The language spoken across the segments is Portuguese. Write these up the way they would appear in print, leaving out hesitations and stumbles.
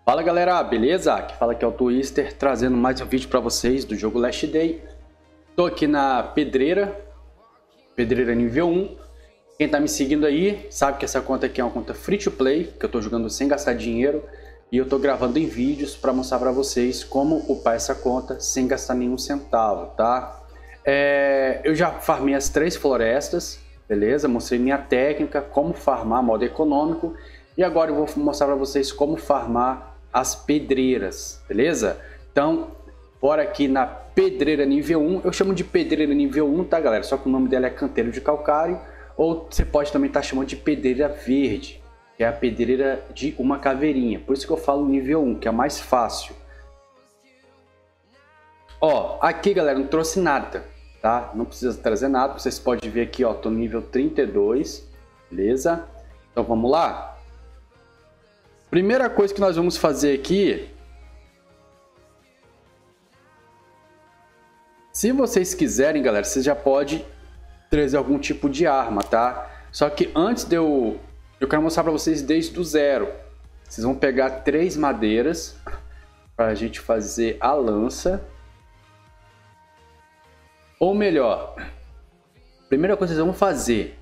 Fala galera, beleza? Aqui fala que é o Twister, trazendo mais um vídeo para vocês do jogo Last Day. Tô aqui na pedreira nível 1. Quem tá me seguindo aí sabe que essa conta aqui é uma conta free to play, que eu tô jogando sem gastar dinheiro. E eu tô gravando em vídeos para mostrar para vocês como upar essa conta sem gastar nenhum centavo, tá? Eu já farmei as 3 florestas, beleza? Mostrei minha técnica, como farmar modo econômico. E agora eu vou mostrar para vocês como farmar as pedreiras, beleza? Então, bora aqui na pedreira nível 1. Eu chamo de pedreira nível 1, tá, galera? Só que o nome dela é canteiro de calcário. Ou você pode também estar chamando de pedreira verde, que é a pedreira de uma caveirinha. Por isso que eu falo nível 1, que é mais fácil. Ó, aqui, galera, não trouxe nada, tá? Não precisa trazer nada. Vocês podem ver aqui, ó, tô no nível 32, beleza? Então, vamos lá? Primeira coisa que nós vamos fazer aqui, se vocês quiserem, galera, vocês já podem trazer algum tipo de arma, tá? Só que antes de eu quero mostrar para vocês desde o zero. Vocês vão pegar 3 madeiras para a gente fazer a lança. Ou melhor, primeira coisa que vocês vão fazer,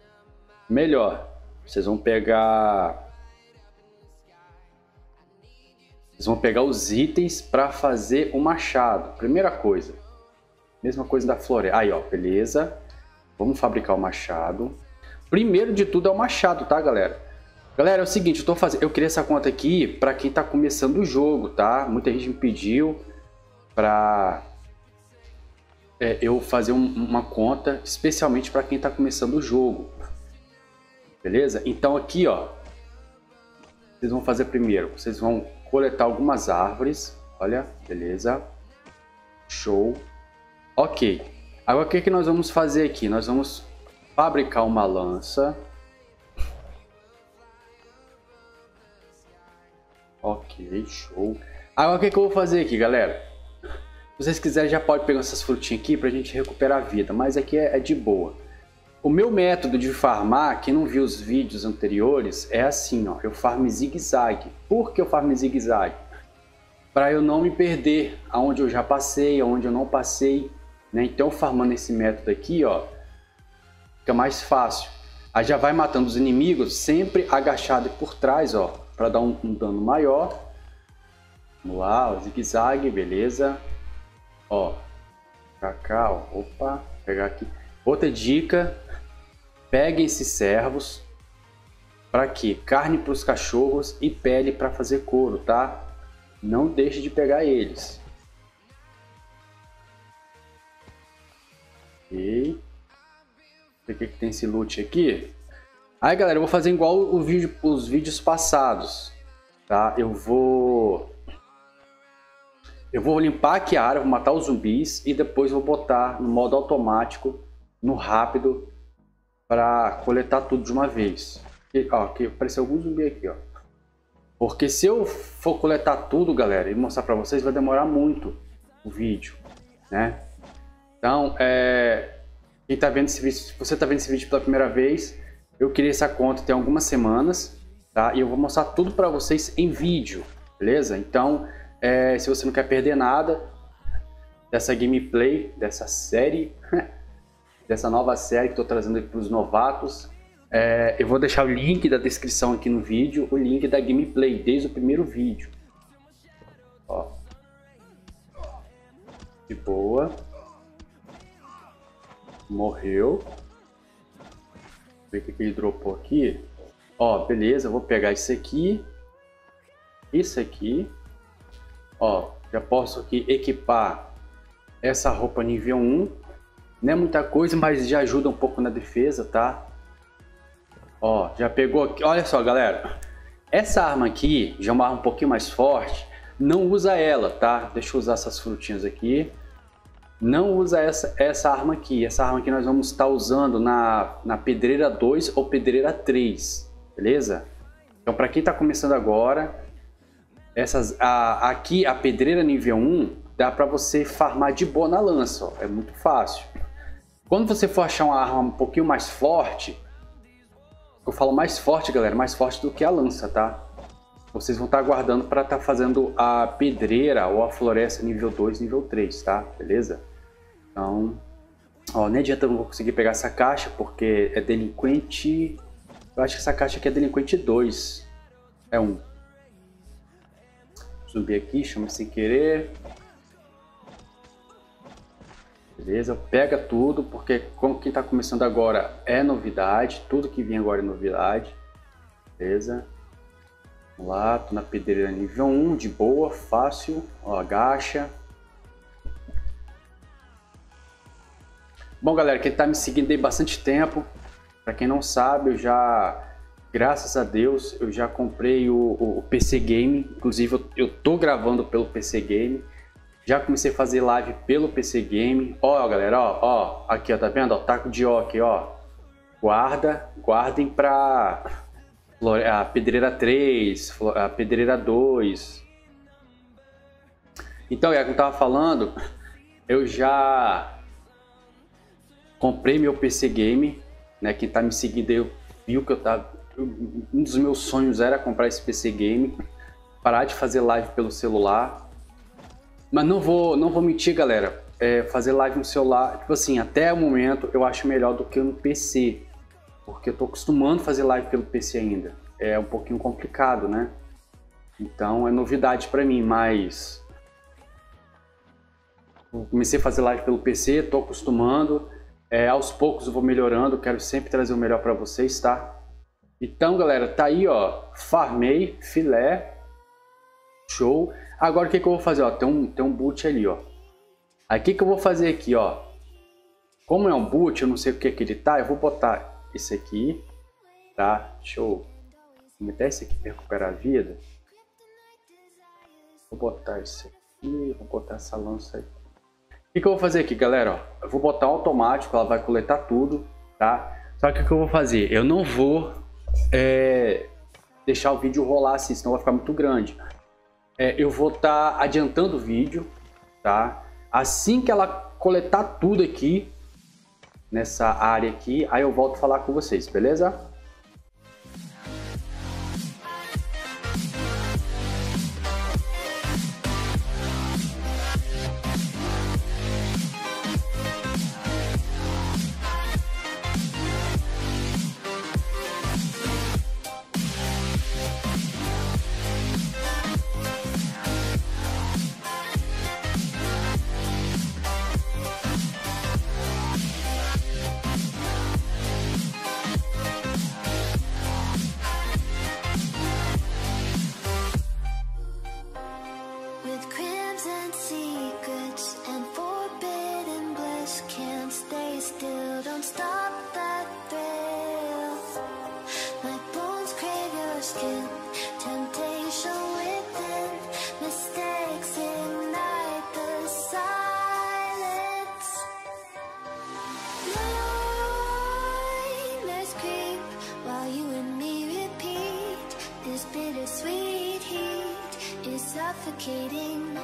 vocês vão pegar os itens para fazer o machado. Primeira coisa. Mesma coisa da floresta. Aí, ó, beleza. Vamos fabricar o machado. Primeiro de tudo é o machado, tá, galera? Galera, é o seguinte, eu criei essa conta aqui para quem tá começando o jogo, tá? Muita gente me pediu para eu fazer uma conta especialmente para quem tá começando o jogo. Beleza? Então aqui, ó, vocês vão fazer primeiro, vocês vão coletar algumas árvores. Olha, beleza. Show. Ok. Agora o que nós vamos fazer aqui? Nós vamos fabricar uma lança. Ok, show. Agora o que eu vou fazer aqui, galera? Se vocês quiserem já pode pegar essas frutinhas aqui pra gente recuperar a vida, mas aqui é de boa. O meu método de farmar, quem não viu os vídeos anteriores, é assim, ó. Eu farmo zigue-zague. Por que eu farmo zigue-zague? Para eu não me perder aonde eu já passei, aonde eu não passei, né? Então, farmando esse método aqui, ó, fica mais fácil. Aí já vai matando os inimigos sempre agachado por trás, ó, para dar um dano maior. Vamos lá, zigue-zague, beleza. Ó, pra cá, ó. Opa, vou pegar aqui. Outra dica. Peguem esses servos. Para quê? Carne para os cachorros e pele para fazer couro, tá? Não deixe de pegar eles. Ok. O que tem esse loot aqui? Aí, galera, eu vou fazer igual os vídeos passados, tá? Eu vou limpar aqui a área, vou matar os zumbis e depois vou botar no modo automático, no rápido, para coletar tudo de uma vez. E, ó, aqui apareceu algum zumbi aqui, ó. Porque se eu for coletar tudo, galera, e mostrar para vocês, vai demorar muito o vídeo, né? Então, quem tá vendo esse vídeo, se você tá vendo esse vídeo pela primeira vez, eu criei essa conta tem algumas semanas, tá? E eu vou mostrar tudo para vocês em vídeo, beleza? Então, se você não quer perder nada dessa gameplay, dessa série, dessa nova série que estou trazendo para os novatos, eu vou deixar o link da descrição aqui no vídeo, o link da gameplay desde o primeiro vídeo. Ó. De boa. Morreu. Ver o que ele dropou aqui. Ó, beleza, eu vou pegar isso aqui. Isso aqui. Ó, já posso aqui equipar essa roupa nível 1. Não é muita coisa, mas já ajuda um pouco na defesa, tá? Ó, já pegou aqui. Olha só, galera. Essa arma aqui, já é uma arma um pouquinho mais forte. Não usa ela, tá? Deixa eu usar essas frutinhas aqui. Não usa essa arma aqui. Essa arma aqui nós vamos estar usando na pedreira 2 ou pedreira 3, beleza? Então, para quem está começando agora, aqui a pedreira nível 1 dá para você farmar de boa na lança, ó. É muito fácil. Quando você for achar uma arma um pouquinho mais forte, eu falo mais forte, galera, mais forte do que a lança, tá? vocês vão estar aguardando para estar fazendo a pedreira ou a floresta nível 2, nível 3, tá? Beleza? Então, ó, nem adianta, eu não vou conseguir pegar essa caixa porque é delinquente. Eu acho que essa caixa aqui é delinquente 2. É 1. Subir aqui, chama sem querer. Beleza, pega tudo, porque como quem está começando agora é novidade, tudo que vem agora é novidade. Beleza. Vamos lá, tô na pedreira nível 1, de boa, fácil. Ó, agacha. Bom, galera, quem está me seguindo aí bastante tempo, para quem não sabe, eu já, graças a Deus, eu já comprei o PC Game. Inclusive, eu tô gravando pelo PC Game. Já comecei a fazer live pelo PC Game. Ó, galera, ó, aqui, ó, tá vendo? Ó, taco de ó aqui, ó. Guardem pra a pedreira 3, a pedreira 2. Então, como eu tava falando, eu já comprei meu PC Game, né? Quem tá me seguindo aí viu que um dos meus sonhos era comprar esse PC Game, parar de fazer live pelo celular. Mas não vou mentir, galera, fazer live no celular, tipo assim, até o momento eu acho melhor do que no PC, porque eu tô acostumando a fazer live pelo PC ainda, é um pouquinho complicado, né? Então é novidade para mim, mas eu comecei a fazer live pelo PC, tô acostumando, aos poucos eu vou melhorando, quero sempre trazer o melhor para vocês, tá? Então, galera, tá aí, ó, farmei, filé, show. Agora o que eu vou fazer? Ó, tem um boot ali, ó. Aí o que eu vou fazer aqui, ó? Como é um boot, eu não sei o que ele tá, eu vou botar esse aqui, tá? Deixa eu meter esse aqui para recuperar a vida. Vou botar esse aqui, vou botar essa lança aqui. O que eu vou fazer aqui, galera? Ó, eu vou botar automático, ela vai coletar tudo, tá? Só que o que eu vou fazer? Eu não vou deixar o vídeo rolar assim, senão vai ficar muito grande. Eu vou estar adiantando o vídeo, tá? Assim que ela coletar tudo aqui, nessa área aqui, aí eu volto a falar com vocês, beleza? Suffocating,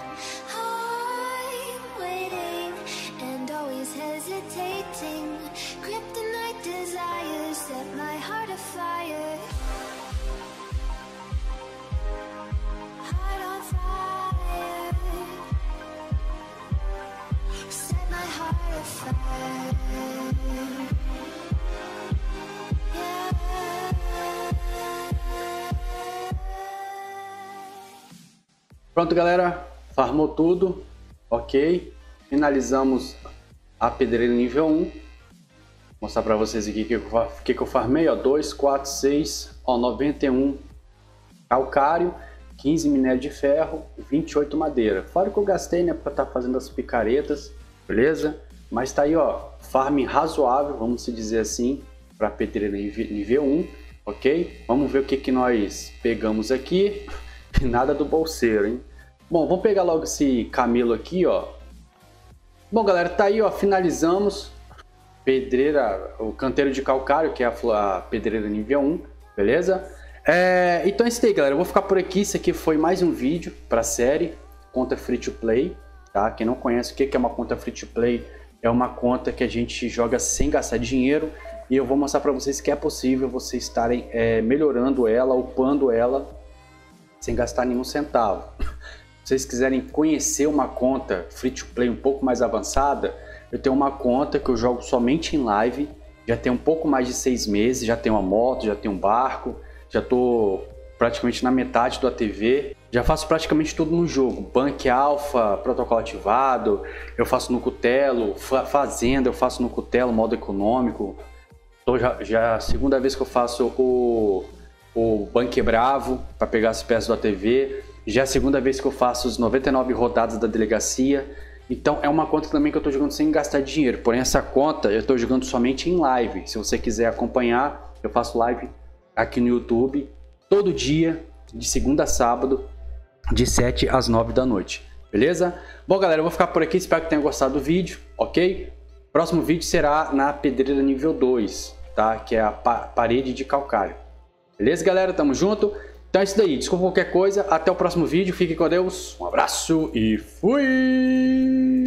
I'm waiting and always hesitating. Kryptonite desires set my heart afire. Heart on fire. Set my heart afire. Yeah. Pronto, galera, farmou tudo, ok, finalizamos a pedreira nível 1, vou mostrar para vocês aqui o que eu farmei, ó, 2, 4, 6, ó, 91 calcário, 15 minério de ferro, 28 madeira, fora que eu gastei, né, para estar fazendo as picaretas, beleza? Mas tá aí, ó, farm razoável, vamos se dizer assim, para pedreira nível 1, ok? Vamos ver o que nós pegamos aqui. Nada do bolseiro, hein? Bom, vamos pegar logo esse camelo aqui, ó. Bom, galera, tá aí, ó. Finalizamos. Pedreira, o canteiro de calcário, que é a pedreira nível 1, beleza? Então é isso aí, galera. Eu vou ficar por aqui. Isso aqui foi mais um vídeo para a série Conta Free to Play, tá? Quem não conhece o que é uma conta Free to Play, é uma conta que a gente joga sem gastar dinheiro. E eu vou mostrar para vocês que é possível vocês estarem melhorando ela, upando ela, sem gastar nenhum centavo. Se vocês quiserem conhecer uma conta free to play um pouco mais avançada, eu tenho uma conta que eu jogo somente em live, já tem um pouco mais de 6 meses, já tenho uma moto, já tenho um barco, já estou praticamente na metade do ATV, já faço praticamente tudo no jogo, Bank Alpha, protocolo ativado, eu faço no Cutelo, Fazenda eu faço no Cutelo, modo econômico, já a segunda vez que eu faço o Bank Bravo para pegar as peças do ATV, já é a segunda vez que eu faço os 99 rodadas da delegacia. Então é uma conta também que eu estou jogando sem gastar dinheiro, porém essa conta eu estou jogando somente em live. Se você quiser acompanhar, eu faço live aqui no YouTube todo dia, de segunda a sábado, de 7 às 9 da noite, beleza? Bom galera, eu vou ficar por aqui, espero que tenham gostado do vídeo, ok? Próximo vídeo será na pedreira nível 2, tá? Que é a parede de calcário. Beleza galera? Tamo junto? Então é isso daí, desculpa qualquer coisa, até o próximo vídeo, fiquem com Deus, um abraço e fui!